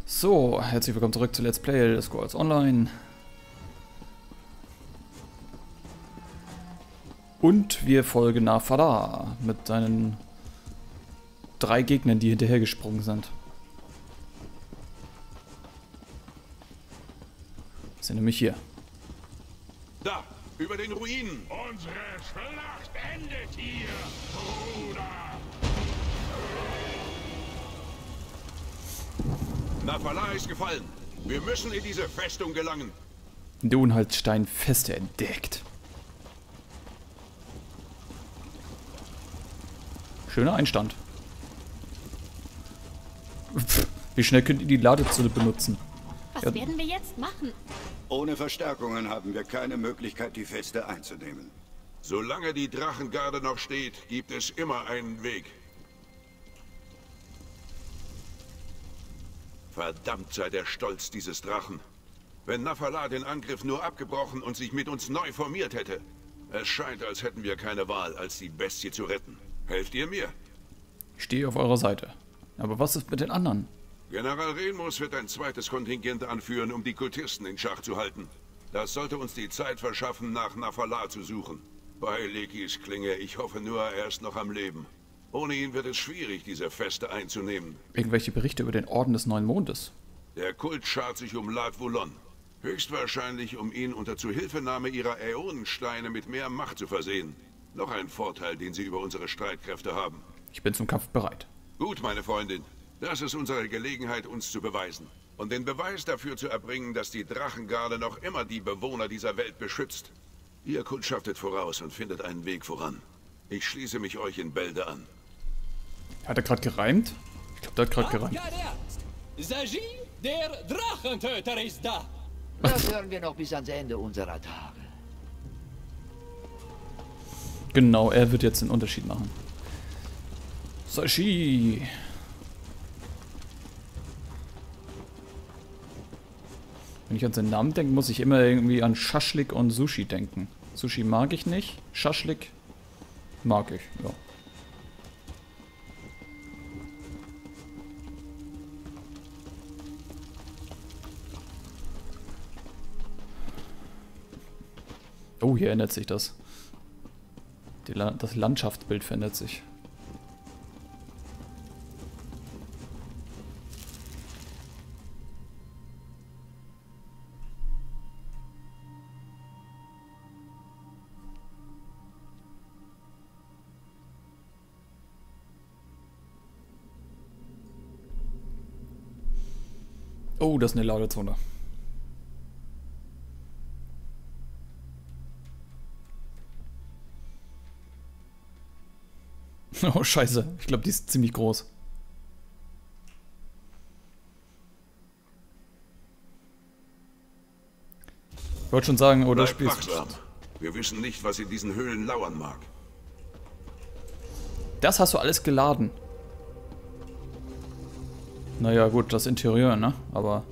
So, herzlich willkommen zurück zu Let's Play Elder Scrolls Online. Und wir folgen Nafada mit seinen 3 Gegnern, die hinterhergesprungen sind. Sind nämlich hier. Da, über den Ruinen. Unsere Schlacht endet hier, Bruder! Nafala ist gefallen. Wir müssen in diese Festung gelangen. Der Unheilsstein feste entdeckt. Schöner Einstand. Pff, wie schnell könnt ihr die Ladezone benutzen? Was Ja. werden wir jetzt machen? Ohne Verstärkungen haben wir keine Möglichkeit, die Feste einzunehmen. Solange die Drachengarde noch steht, gibt es immer einen Weg. Verdammt sei der Stolz dieses Drachen. Wenn Nafala den Angriff nur abgebrochen und sich mit uns neu formiert hätte. Es scheint, als hätten wir keine Wahl, als die Bestie zu retten. Helft ihr mir? Ich stehe auf eurer Seite. Aber was ist mit den anderen? General Remus wird ein zweites Kontingent anführen, um die Kultisten in Schach zu halten. Das sollte uns die Zeit verschaffen, nach Nafala zu suchen. Bei Lekis Klinge, ich hoffe nur, er ist noch am Leben. Ohne ihn wird es schwierig, diese Feste einzunehmen. Irgendwelche Berichte über den Orden des Neuen Mondes. Der Kult schart sich um Lad Wulon. Höchstwahrscheinlich, um ihn unter Zuhilfenahme ihrer Äonensteine mit mehr Macht zu versehen. Noch ein Vorteil, den sie über unsere Streitkräfte haben. Ich bin zum Kampf bereit. Gut, meine Freundin. Das ist unsere Gelegenheit, uns zu beweisen. Und den Beweis dafür zu erbringen, dass die Drachengarde noch immer die Bewohner dieser Welt beschützt. Ihr kundschaftet voraus und findet einen Weg voran. Ich schließe mich euch in Bälde an. Hat er gerade gereimt? Ich glaube, der hat gerade gereimt. Saji, der Drachentöter ist da. Das hören wir noch bis ans Ende unserer Tage. Genau, er wird jetzt den Unterschied machen. Sashi! Wenn ich an seinen Namen denke, muss ich immer irgendwie an Schaschlik und Sushi denken. Sushi mag ich nicht, Schaschlik mag ich, ja. Oh, hier ändert sich das. Das Landschaftsbild verändert sich. Oh, das ist eine Ladezone. Oh, scheiße. Ich glaube, die ist ziemlich groß. Ich wollte schon sagen, oder Bleibt spielst wachsam. Wir wissen nicht, was in diesen Höhlen lauern mag. Das hast du alles geladen. Naja, gut, das Interieur, ne? Aber...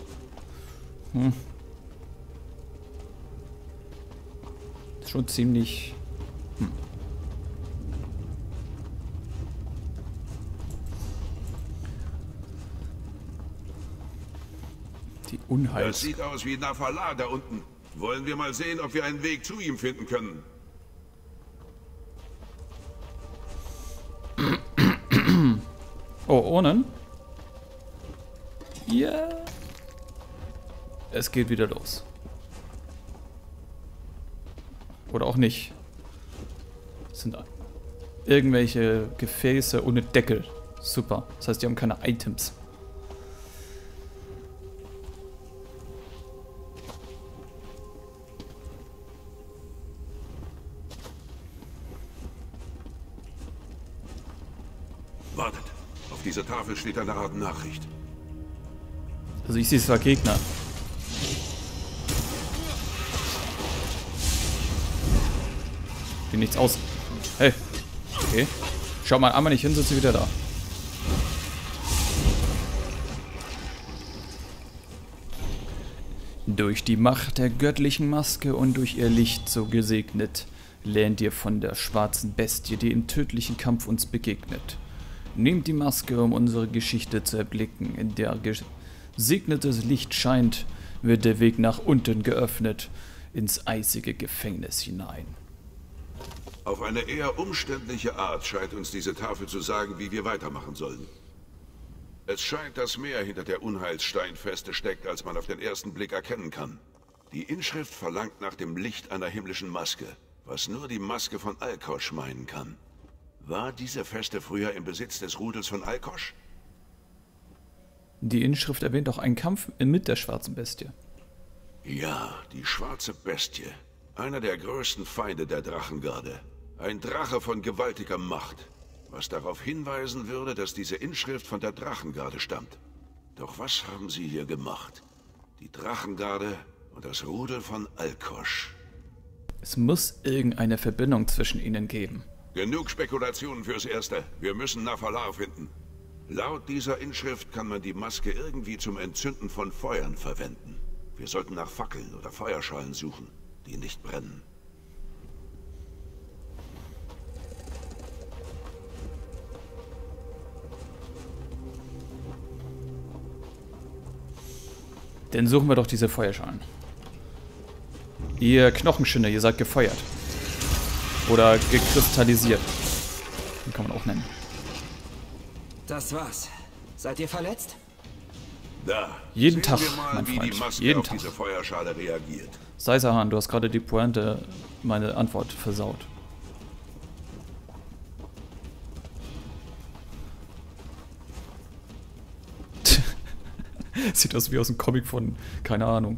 Schon ziemlich... Die Das Unheils... sieht aus wie Nafala da unten. Wollen wir mal sehen, ob wir einen Weg zu ihm finden können. Oh, ohne? Ja. Es geht wieder los. Oder auch nicht. Es sind irgendwelche Gefäße ohne Deckel. Super. Das heißt, die haben keine Items. Wartet. Auf dieser Tafel steht eine Art Nachricht. Also ich sehe zwar Gegner. Die nichts aus. Hey. Okay. Schau mal einmal nicht hin, sind sie wieder da. Durch die Macht der göttlichen Maske und durch ihr Licht so gesegnet, lernt ihr von der schwarzen Bestie, die im tödlichen Kampf uns begegnet. Nehmt die Maske, um unsere Geschichte zu erblicken, in der segnetes Licht scheint, wird der Weg nach unten geöffnet, ins eisige Gefängnis hinein. Auf eine eher umständliche Art scheint uns diese Tafel zu sagen, wie wir weitermachen sollen. Es scheint, dass mehr hinter der Unheilssteinfeste steckt, als man auf den ersten Blick erkennen kann. Die Inschrift verlangt nach dem Licht einer himmlischen Maske, was nur die Maske von Alkosch meinen kann. War diese Feste früher im Besitz des Rudels von Alkosch? Die Inschrift erwähnt auch einen Kampf mit der schwarzen Bestie. Ja, die schwarze Bestie. Einer der größten Feinde der Drachengarde. Ein Drache von gewaltiger Macht. Was darauf hinweisen würde, dass diese Inschrift von der Drachengarde stammt. Doch was haben sie hier gemacht? Die Drachengarde und das Rudel von Alkosch. Es muss irgendeine Verbindung zwischen ihnen geben. Genug Spekulationen fürs Erste. Wir müssen Nafalar finden. Laut dieser Inschrift kann man die Maske irgendwie zum Entzünden von Feuern verwenden. Wir sollten nach Fackeln oder Feuerschalen suchen, die nicht brennen. Dann suchen wir doch diese Feuerschalen. Ihr Knochenschinne, ihr seid gefeuert. Oder gekristallisiert. Den kann man auch nennen. Das war's. Seid ihr verletzt? Da. Jeden Tag, wir mal, mein wie Freund. die Maske Jeden auf Tag. diese Feuerschale reagiert. Seisahan, du hast gerade die Pointe, meine Antwort versaut. Sieht aus wie aus einem Comic von, keine Ahnung.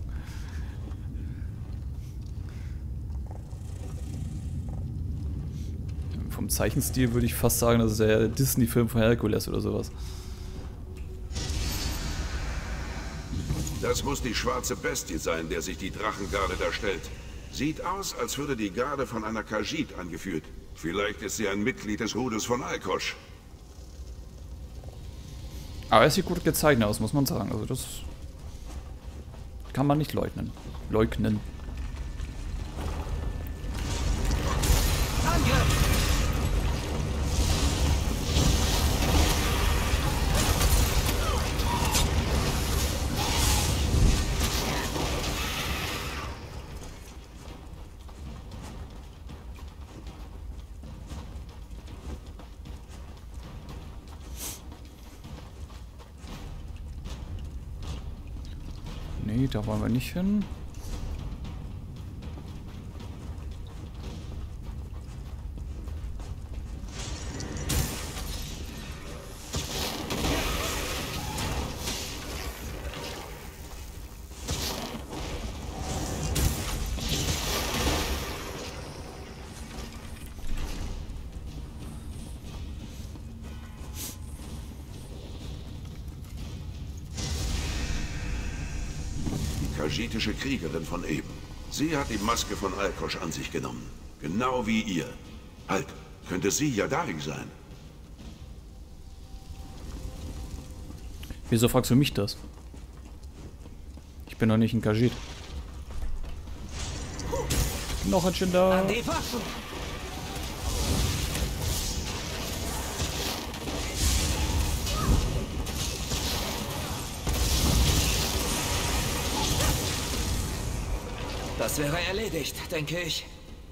Vom Zeichenstil würde ich fast sagen, das ist der Disney-Film von Herkules oder sowas. Das muss die schwarze Bestie sein, der sich die Drachengarde da stellt. Sieht aus, als würde die Garde von einer Khajiit angeführt. Vielleicht ist sie ein Mitglied des Rudels von Alkosch. Aber es sieht gut gezeichnet aus, muss man sagen. Also das kann man nicht leugnen. Angriff! Nee, da wollen wir nicht hin. Khajiitische Kriegerin von eben. Sie hat die Maske von Alkosch an sich genommen. Genau wie ihr. Halt, könnte sie Yadari sein? Wieso fragst du mich das? Ich bin doch nicht ein Khajiit. Noch ein da. An die Waffen! Das wäre erledigt, denke ich.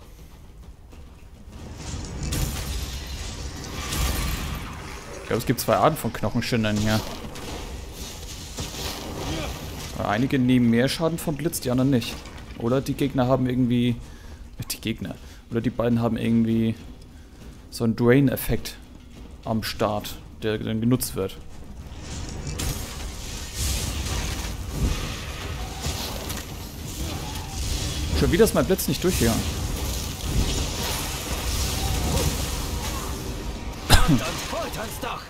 Ich glaube, es gibt zwei Arten von Knochenschindern hier. Einige nehmen mehr Schaden vom Blitz, die anderen nicht. Oder die Gegner haben irgendwie... Oder die beiden haben irgendwie so einen Drain-Effekt am Start, der dann genutzt wird. Schon wieder ist mein Blitz nicht durchgegangen. Dann foltert's doch!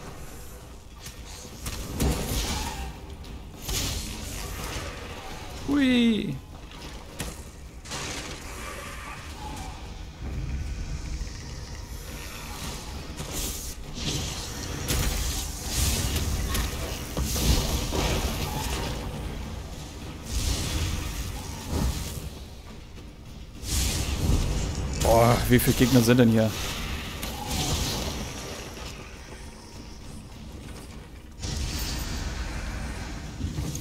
Hui! Boah, wie viele Gegner sind denn hier?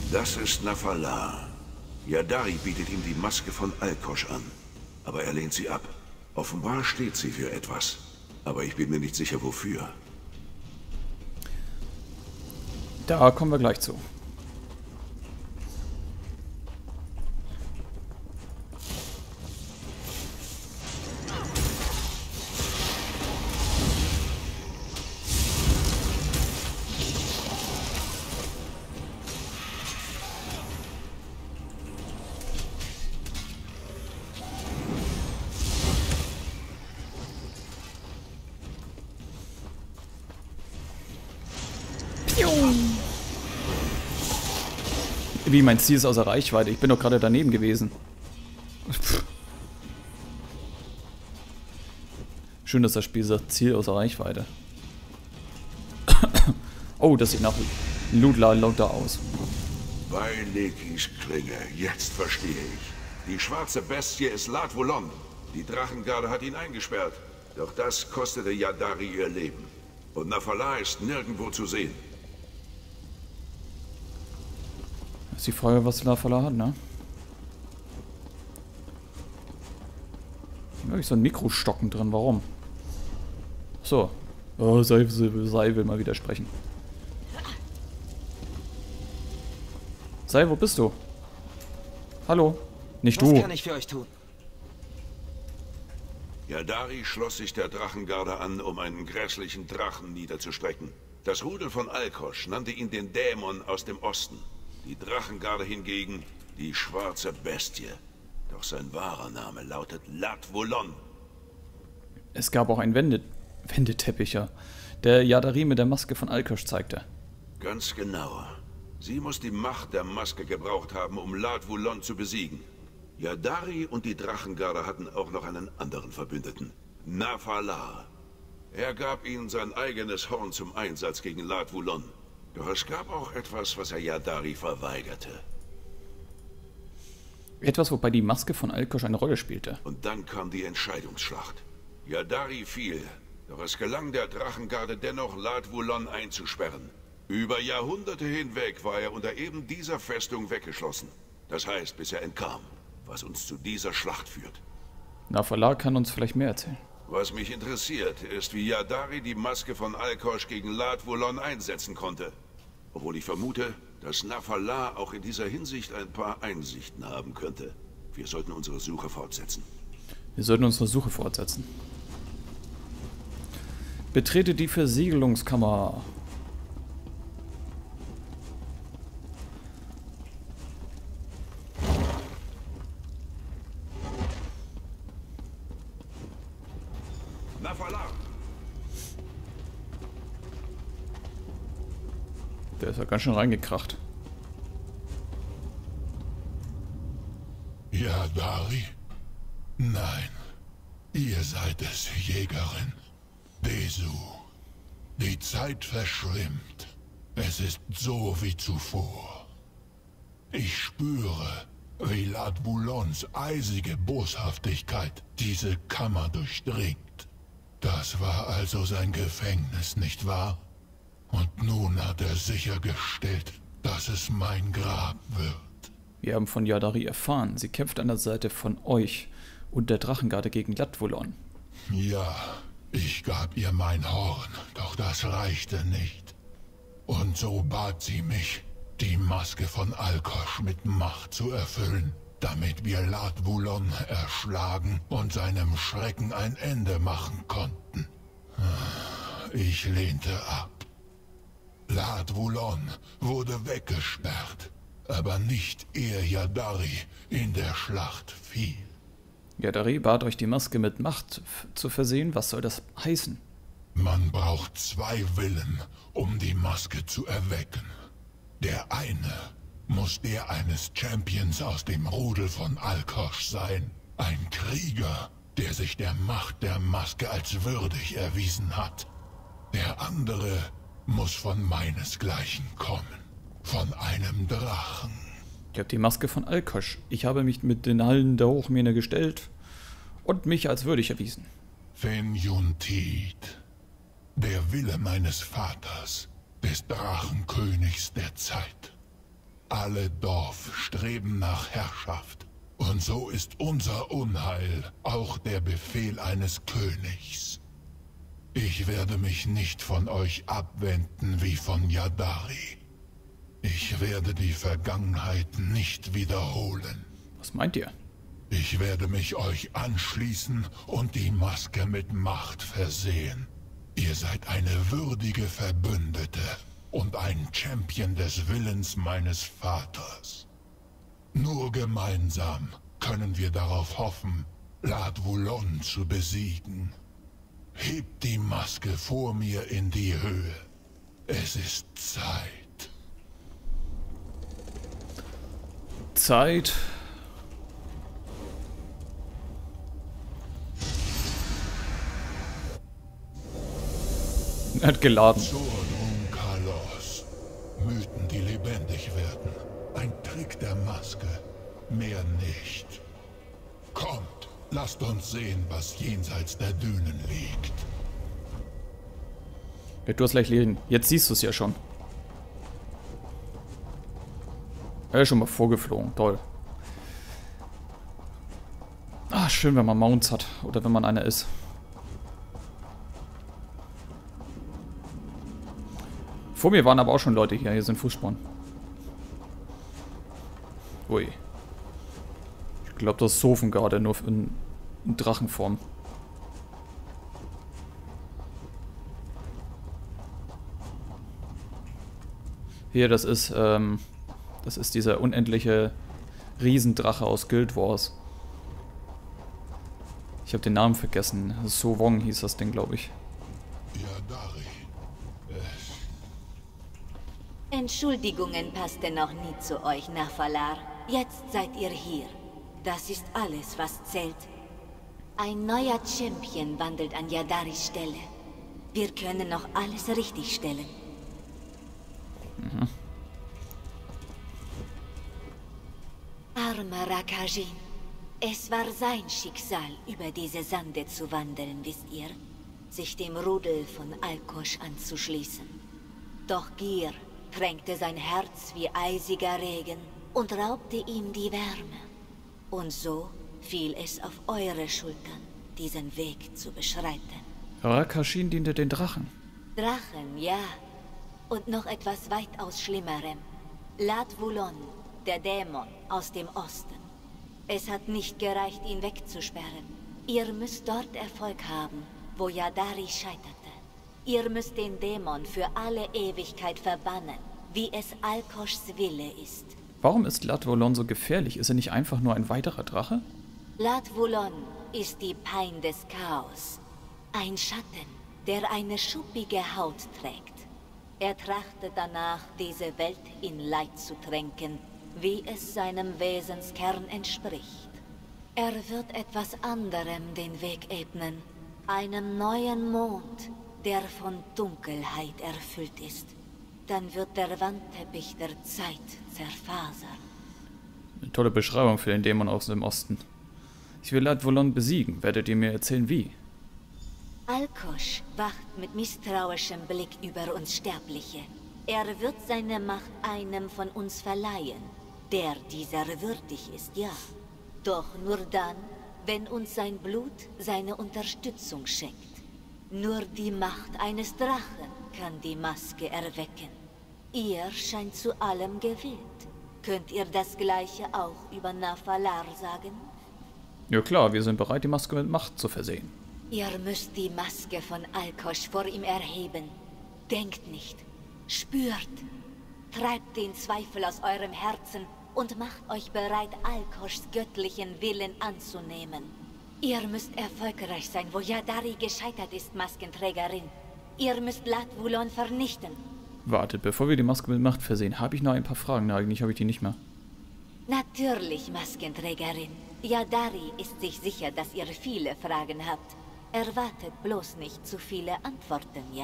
Das ist Nafala. Yadari bietet ihm die Maske von Alkosch an. Aber er lehnt sie ab. Offenbar steht sie für etwas. Aber ich bin mir nicht sicher, wofür. Da kommen wir gleich zu. Wie, mein Ziel ist außer Reichweite. Ich bin doch gerade daneben gewesen. Pff. Schön, dass das Spiel sagt, Ziel außer Reichweite. Oh, das sieht nach Loot-Lauter aus. Bei Lekis Klinge, jetzt verstehe ich. Die schwarze Bestie ist Lat-Wulon. Die Drachengarde hat ihn eingesperrt. Doch das kostete Yadari ihr Leben. Und Nafala ist nirgendwo zu sehen. Ist die Frage, was Nafala hat, ne? Da habe ich so ein Mikrostocken drin, warum? So. Oh, Sei will mal widersprechen. Sei, wo bist du? Hallo? Nicht du. Was kann ich für euch tun? Yadari schloss sich der Drachengarde an, um einen grässlichen Drachen niederzustrecken. Das Rudel von Alkosch nannte ihn den Dämon aus dem Osten. Die Drachengarde hingegen die schwarze Bestie. Doch sein wahrer Name lautet Lat-Wulon. Es gab auch einen Wendeteppicher, der Yadari mit der Maske von Alkosch zeigte. Ganz genau. Sie muss die Macht der Maske gebraucht haben, um Lat-Wulon zu besiegen. Yadari und die Drachengarde hatten auch noch einen anderen Verbündeten. Nafala. Er gab ihnen sein eigenes Horn zum Einsatz gegen Lat-Wulon. Doch es gab auch etwas, was er Yadari verweigerte. Etwas, wobei die Maske von Alkosch eine Rolle spielte. Und dann kam die Entscheidungsschlacht. Yadari fiel, doch es gelang der Drachengarde dennoch, Lat-Wulon einzusperren. Über Jahrhunderte hinweg war er unter eben dieser Festung weggeschlossen. Das heißt, bis er entkam, was uns zu dieser Schlacht führt. Nafala kann uns vielleicht mehr erzählen. Was mich interessiert, ist, wie Yadari die Maske von Alkosch gegen Lat-Wulon einsetzen konnte. Obwohl ich vermute, dass Nafala auch in dieser Hinsicht ein paar Einsichten haben könnte. Wir sollten unsere Suche fortsetzen. Betrete die Versiegelungskammer. Nafala! Der ist ja ganz schön reingekracht. Yadari? Nein. Ihr seid es, Jägerin. Desu. Die Zeit verschwimmt. Es ist so wie zuvor. Ich spüre, wie Lat-Wulons eisige Boshaftigkeit diese Kammer durchdringt. Das war also sein Gefängnis, nicht wahr? Und nun hat er sichergestellt, dass es mein Grab wird. Wir haben von Yadari erfahren, sie kämpft an der Seite von euch und der Drachengarde gegen Lat-Wulon. Ja, ich gab ihr mein Horn, doch das reichte nicht. Und so bat sie mich, die Maske von Alkosch mit Macht zu erfüllen, damit wir Lat-Wulon erschlagen und seinem Schrecken ein Ende machen konnten. Ich lehnte ab. Lat-Wulon wurde weggesperrt, aber nicht ehe Yadari in der Schlacht fiel. Yadari bat euch, die Maske mit Macht zu versehen. Was soll das heißen? Man braucht zwei Willen, um die Maske zu erwecken. Der eine muss der eines Champions aus dem Rudel von Alkosch sein. Ein Krieger, der sich der Macht der Maske als würdig erwiesen hat. Der andere muss von meinesgleichen kommen. Von einem Drachen. Ich habe die Maske von Alkosch. Ich habe mich mit den Hallen der Hochmähne gestellt und mich als würdig erwiesen. Fenyuntit. Der Wille meines Vaters, des Drachenkönigs der Zeit. Alle Dorf streben nach Herrschaft. Und so ist unser Unheil auch der Befehl eines Königs. Ich werde mich nicht von euch abwenden wie von Yadari. Ich werde die Vergangenheit nicht wiederholen. Was meint ihr? Ich werde mich euch anschließen und die Maske mit Macht versehen. Ihr seid eine würdige Verbündete und ein Champion des Willens meines Vaters. Nur gemeinsam können wir darauf hoffen, Lad Wulon zu besiegen. Hebt die Maske vor mir in die Höhe. Es ist Zeit. Zeit. Er hat geladen. Kalos. Mythen, die lebendig werden. Ein Trick der Maske. Mehr nicht. Kommt, lasst uns sehen, was jenseits der Dünen liegt. Ja, du hast gleich reden. Jetzt siehst du es ja schon. Er ist schon mal vorgeflogen. Toll. Ah, schön, wenn man Mounts hat. Oder wenn man einer ist. Vor mir waren aber auch schon Leute hier. Hier sind Fußspuren. Ui. Ich glaube, das ist Sofen gerade nur in Drachenform. Hier, das ist dieser unendliche Riesendrache aus Guild Wars. Ich habe den Namen vergessen. So Wong hieß das Ding, glaube ich. Yadari. Entschuldigungen passte noch nie zu euch, Nafalar. Jetzt seid ihr hier. Das ist alles, was zählt. Ein neuer Champion wandelt an Yadaris Stelle. Wir können noch alles richtigstellen. Armer Rakajin. Es war sein Schicksal, über diese Sande zu wandeln, wisst ihr? Sich dem Rudel von Alkosch anzuschließen. Doch Gier tränkte sein Herz wie eisiger Regen und raubte ihm die Wärme. Und so fiel es auf eure Schultern, diesen Weg zu beschreiten. Rakashin diente den Drachen. Drachen, ja. Und noch etwas weitaus Schlimmerem. Lad Wulon, der Dämon aus dem Osten. Es hat nicht gereicht, ihn wegzusperren. Ihr müsst dort Erfolg haben, wo Yadari scheiterte. Ihr müsst den Dämon für alle Ewigkeit verbannen, wie es Alkoschs Wille ist. Warum ist Lad Wulon so gefährlich? Ist er nicht einfach nur ein weiterer Drache? Lad Wulon ist die Pein des Chaos. Ein Schatten, der eine schuppige Haut trägt. Er trachtet danach, diese Welt in Leid zu tränken, wie es seinem Wesenskern entspricht. Er wird etwas anderem den Weg ebnen. Einem neuen Mond, der von Dunkelheit erfüllt ist. Dann wird der Wandteppich der Zeit zerfasern. Eine tolle Beschreibung für den Dämon aus dem Osten. Ich will Lad Wulon besiegen. Werdet ihr mir erzählen, wie? Alkosch wacht mit misstrauischem Blick über uns Sterbliche. Er wird seine Macht einem von uns verleihen, der dieser würdig ist, ja. Doch nur dann, wenn uns sein Blut seine Unterstützung schenkt. Nur die Macht eines Drachen kann die Maske erwecken. Ihr scheint zu allem gewillt. Könnt ihr das Gleiche auch über Nafalar sagen? Ja klar, wir sind bereit, die Maske mit Macht zu versehen. Ihr müsst die Maske von Alkosch vor ihm erheben. Denkt nicht. Spürt. Treibt den Zweifel aus eurem Herzen und macht euch bereit, Alkoschs göttlichen Willen anzunehmen. Ihr müsst erfolgreich sein, wo Yadari gescheitert ist, Maskenträgerin. Ihr müsst Lad Wulon vernichten. Wartet, bevor wir die Maske mit Macht versehen, habe ich noch ein paar Fragen. Na, eigentlich habe ich die nicht mehr. Natürlich, Maskenträgerin. Yadari ist sich sicher, dass ihr viele Fragen habt. Erwartet bloß nicht zu viele Antworten, ja?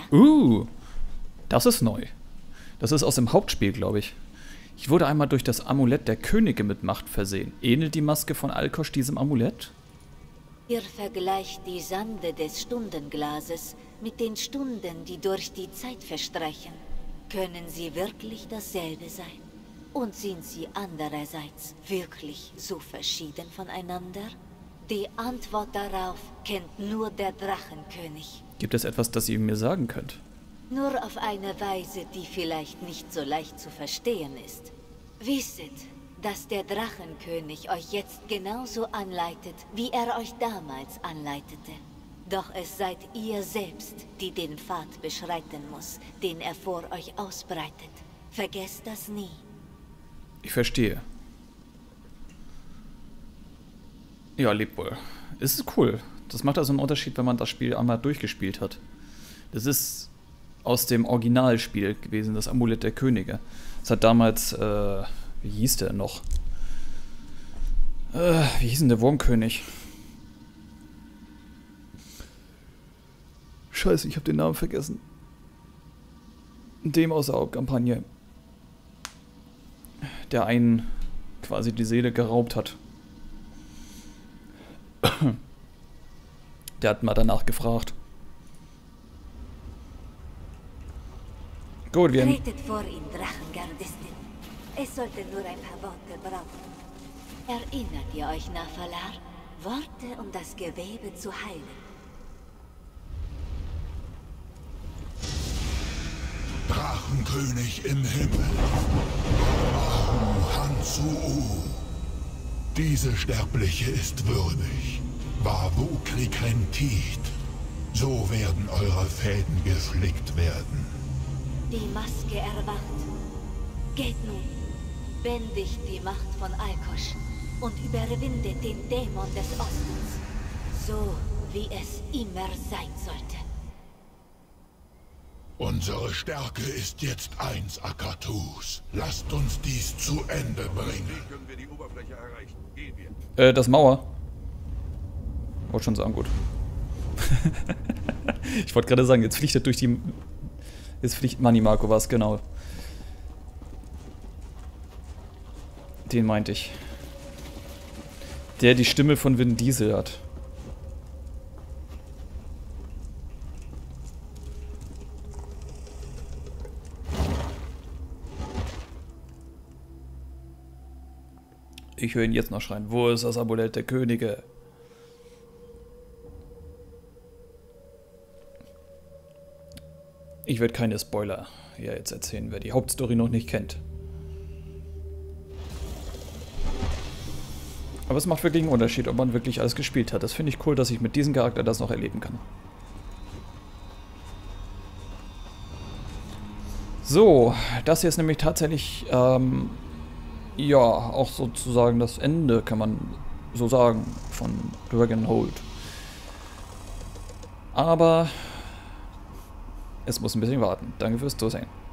Das ist neu. Das ist aus dem Hauptspiel, glaube ich. Ich wurde einmal durch das Amulett der Könige mit Macht versehen. Ähnelt die Maske von Alkosch diesem Amulett? Ihr vergleicht die Sande des Stundenglases mit den Stunden, die durch die Zeit verstreichen. Können sie wirklich dasselbe sein? Und sind sie andererseits wirklich so verschieden voneinander? Die Antwort darauf kennt nur der Drachenkönig. Gibt es etwas, das ihr mir sagen könnt? Nur auf eine Weise, die vielleicht nicht so leicht zu verstehen ist. Wisset, dass der Drachenkönig euch jetzt genauso anleitet, wie er euch damals anleitete. Doch es seid ihr selbst, die den Pfad beschreiten muss, den er vor euch ausbreitet. Vergesst das nie. Ich verstehe. Ja, lebt wohl. Es ist cool. Das macht also einen Unterschied, wenn man das Spiel einmal durchgespielt hat. Das ist aus dem Originalspiel gewesen, das Amulett der Könige. Das hat damals, wie hieß der noch? Wie hieß denn der Wurmkönig? Scheiße, ich habe den Namen vergessen. Dem aus der Hauptkampagne. Der einen quasi die Seele geraubt hat. Der hat mal danach gefragt. Gut, wir haben... Tretet vor ihn, Drachengardistin. Es sollte nur ein paar Worte brauchen. Erinnert ihr euch, Nafalar? Worte, um das Gewebe zu heilen. Drachenkönig im Himmel. Ahu Hansu. Diese Sterbliche ist würdig. Wavu Krikrentit. So werden eure Fäden geflickt werden. Die Maske erwacht. Geht nun. Bändigt die Macht von Alkosch und überwindet den Dämon des Ostens. So, wie es immer sein sollte. Unsere Stärke ist jetzt eins, Akatus. Lasst uns dies zu Ende bringen. Wie können wir die Oberfläche erreichen? Gehen wir. Das Mauer. Wollte schon sagen, gut. Ich wollte gerade sagen, jetzt fliegt er durch die... Jetzt fliegt Manimarco was, genau. Den meinte ich. Der die Stimme von Vin Diesel hat. Ich höre ihn jetzt noch schreien. Wo ist das Amulett der Könige? Ich werde keine Spoiler hier jetzt erzählen, wer die Hauptstory noch nicht kennt. Aber es macht wirklich einen Unterschied, ob man wirklich alles gespielt hat. Das finde ich cool, dass ich mit diesem Charakter das noch erleben kann. So, das hier ist nämlich tatsächlich, ja, auch sozusagen das Ende, kann man so sagen, von Dragonhold. Aber es muss ein bisschen warten. Danke fürs Zusehen.